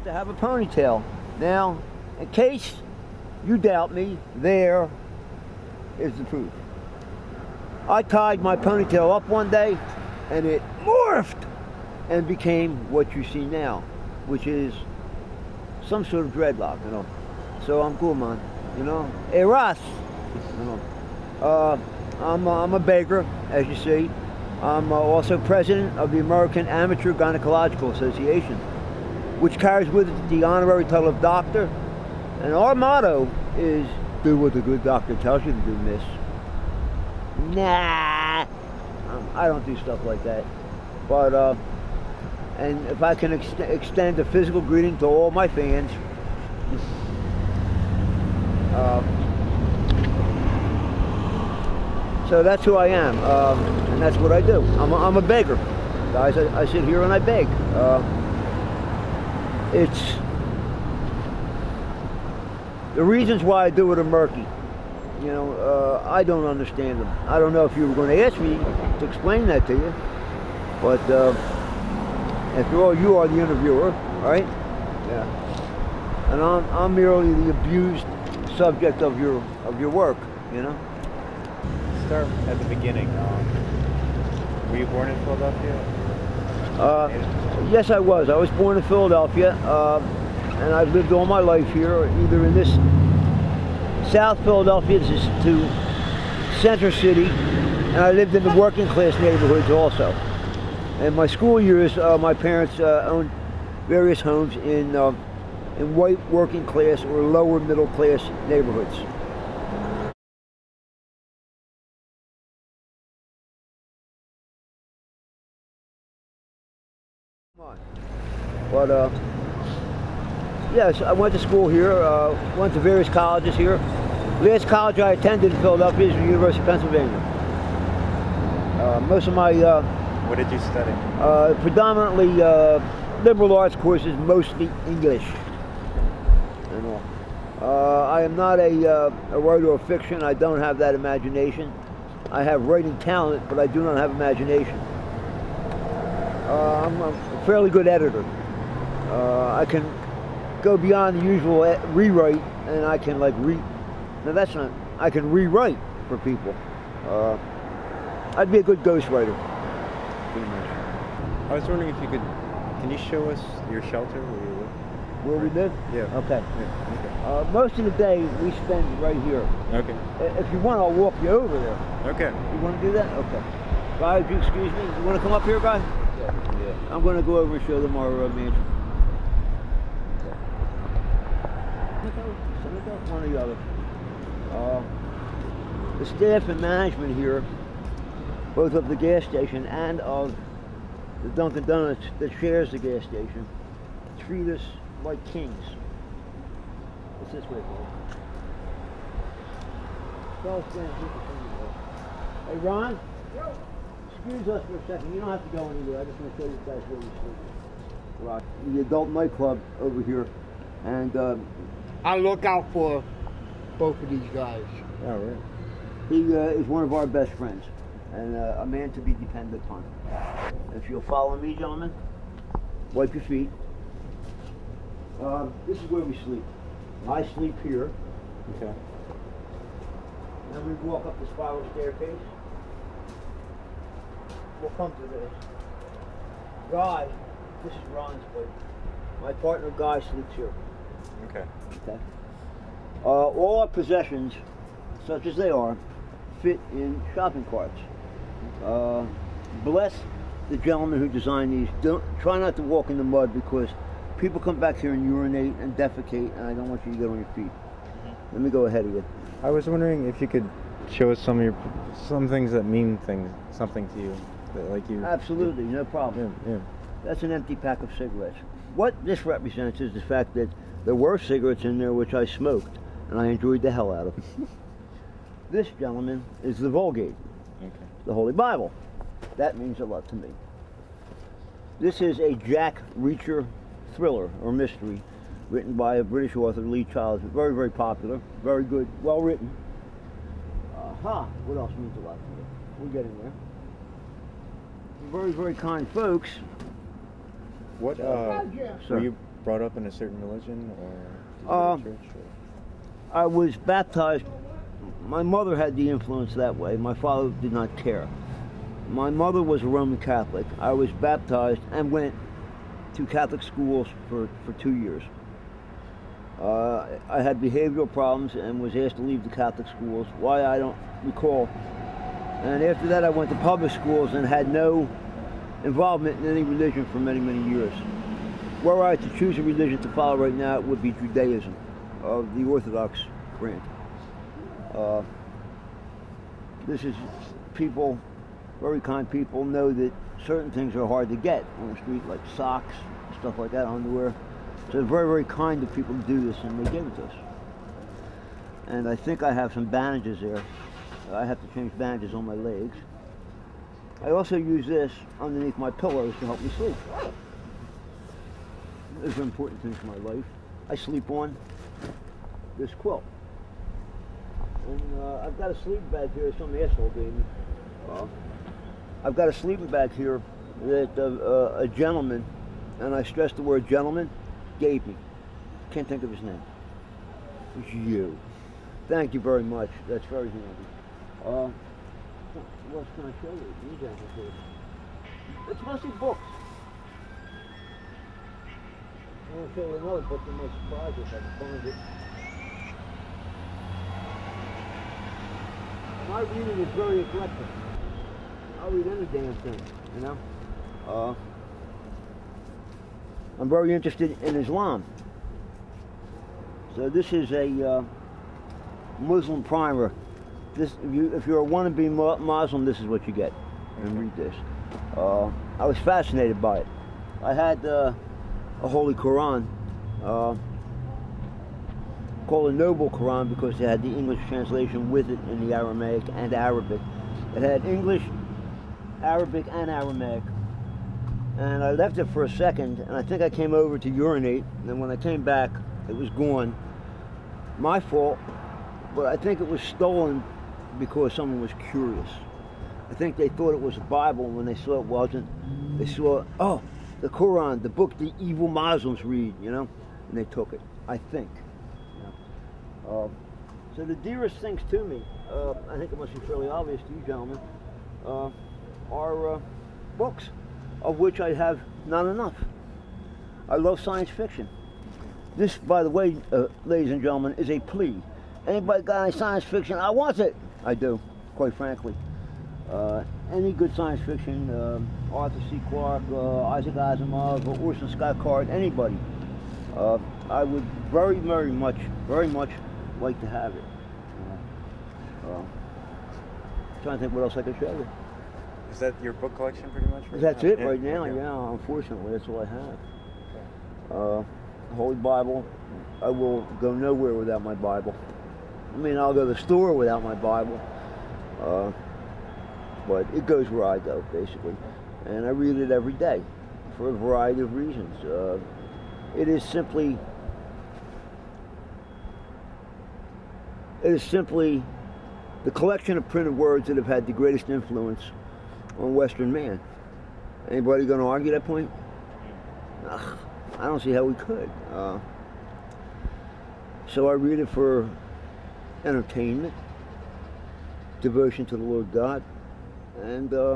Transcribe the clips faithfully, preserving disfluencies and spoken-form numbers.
to have a ponytail. Now, in case you doubt me, there is the proof. I tied my ponytail up one day and it morphed and became what you see now, which is some sort of dreadlock, you know. So I'm cool, man, you know. Hey, Ross, you know. Uh, I'm, uh, I'm a baker, as you see. I'm uh, also president of the American Amateur Gynecological Association, which carries with it the honorary title of doctor. And our motto is, do what the good doctor tells you to do, miss. Nah, um, I don't do stuff like that. But, uh, and if I can ex extend a physical greeting to all my fans, uh, so that's who I am, um, and that's what I do. I'm a, I'm a beggar, guys. I, I sit here and I beg. Uh, it's the reasons why I do it are murky. You know, uh, I don't understand them. I don't know if you were going to ask me to explain that to you, but uh, after all, you are the interviewer, right? Yeah. And I'm, I'm merely the abused subject of your of your work. You know. Start at the beginning. Um, were you born in Philadelphia? Uh, yes, I was. I was born in Philadelphia, uh, and I've lived all my life here, either in this South Philadelphia to Center City, and I lived in the working class neighborhoods also. In my school years, uh, my parents uh, owned various homes in uh, in white working class or lower middle class neighborhoods. But uh, yes, I went to school here, uh, went to various colleges here. Last college I attended in Philadelphia is the University of Pennsylvania. Uh, most of my... Uh, what did you study? Uh, predominantly uh, liberal arts courses, mostly English. And all. Uh, I am not a, uh, a writer of fiction. I don't have that imagination. I have writing talent, but I do not have imagination. Uh, I'm a fairly good editor. Uh, I can go beyond the usual e rewrite, and I can like re. Now that's not. I can rewrite for people. Uh, I'd be a good ghostwriter. Pretty much. I was wondering if you could. Can you show us your shelter where you live? Where we live? Yeah. Okay. Yeah. Okay. Uh, most of the day we spend right here. Okay. If you want, I'll walk you over there. Okay. You want to do that? Okay. Guy, would you excuse me? You want to come up here, guy? Yeah. Yeah. I'm going to go over and show them our uh, mansion. One or the other. Uh, the staff and management here, both of the gas station and of the Dunkin' Donuts that shares the gas station, treat us like kings. What's this way, Paul? Hey, Ron? Yo. Excuse us for a second. You don't have to go anywhere. I just want to show you guys where we sleep. Right. The adult nightclub over here, and. Um, I look out for both of these guys. Oh, really? He uh, is one of our best friends, and uh, a man to be depended upon. If you'll follow me, gentlemen, wipe your feet. Uh, this is where we sleep. I sleep here. Okay. Then we walk up the spiral staircase. We'll come to this. Guy, this is Ron's place. My partner Guy sleeps here. Okay. Okay. Uh, all our possessions, such as they are, fit in shopping carts. Uh, bless the gentleman who designed these. Don't try not to walk in the mud because people come back here and urinate and defecate, and I don't want you to get on your feet. Mm-hmm. Let me go ahead of you. I was wondering if you could show us some of your some things that mean things, something to you, that like you. Absolutely, no problem. Yeah, yeah. That's an empty pack of cigarettes. What this represents is the fact that there were cigarettes in there which I smoked, and I enjoyed the hell out of. This, gentleman, is the Vulgate, okay. The Holy Bible. That means a lot to me. This is a Jack Reacher thriller or mystery written by a British author, Lee Childs. Very, very popular, very good, well written. Aha, what else means a lot to me? We're getting there. Very, very kind folks What, uh, Sir. were you brought up in a certain religion, or did you Uh, go to church? Or? I was baptized. My mother had the influence that way. My father did not care. My mother was a Roman Catholic. I was baptized and went to Catholic schools for, for two years. Uh, I had behavioral problems and was asked to leave the Catholic schools. Why, I don't recall. And after that, I went to public schools and had no involvement in any religion for many, many years. Were I to choose a religion to follow right now, it would be Judaism, of the Orthodox brand. Uh, this is people, very kind people, know that certain things are hard to get on the street, like socks, stuff like that, underwear. So they're very, very kind of people to do this, and they give it to us. And I think I have some bandages there. I have to change bandages on my legs. I also use this underneath my pillows to help me sleep. Those are important things in my life. I sleep on this quilt. And uh, I've got a sleeping bag here, some asshole gave me. Uh, I've got a sleeping bag here that uh, uh, a gentleman, and I stress the word gentleman, gave me. Can't think of his name. It's you. Thank you very much. That's very handy. Uh, what else can I show you? These are here. It's mostly books. I'm going to show you another book that might surprise you if I can find it. My reading is very eclectic. I'll read any damn thing, you know? Uh, I'm very interested in Islam. So this is a uh, Muslim primer. This, if, you, if you're a wannabe Muslim, this is what you get. And read this. Uh, I was fascinated by it. I had uh, a Holy Quran, uh, called a Noble Quran because it had the English translation with it in the Aramaic and Arabic. It had English, Arabic, and Aramaic. And I left it for a second, and I think I came over to urinate, and when I came back, it was gone. My fault, but I think it was stolen because someone was curious. I think they thought it was a Bible, and when they saw it wasn't, they saw, oh, the Quran, the book the evil Muslims read, you know, and they took it, I think. Uh, so the dearest things to me, uh, I think it must be fairly obvious to you gentlemen, uh, are uh, books, of which I have not enough. I love science fiction. This, by the way, uh, ladies and gentlemen, is a plea. Anybody got any science fiction? I want it! I do, quite frankly. Uh, any good science fiction, uh, Arthur C. Clarke, uh, Isaac Asimov, or Orson Scott Card, anybody. Uh, I would very, very much, very much like to have it. Uh, uh, trying to think what else I could show you. Is that your book collection pretty much? Right That's now? it yeah, right now, okay. yeah, unfortunately, that's all I have. Uh, Holy Bible, I will go nowhere without my Bible. I mean, I'll go to the store without my Bible, uh, but it goes where I go, basically. And I read it every day for a variety of reasons. Uh, it is simply, it is simply the collection of printed words that have had the greatest influence on Western man. Anybody going to argue that point? Ugh, I don't see how we could. Uh, so I read it for entertainment, devotion to the Lord God, and uh,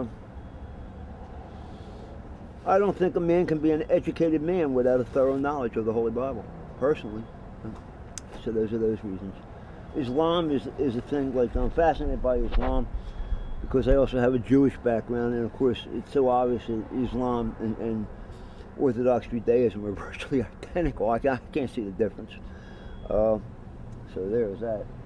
I don't think a man can be an educated man without a thorough knowledge of the Holy Bible, personally. So those are those reasons. Islam is, is a thing, like I'm fascinated by Islam because I also have a Jewish background, and of course it's so obvious that Islam and, and Orthodox Judaism are virtually identical. I can't, I can't see the difference. Uh, so there is that.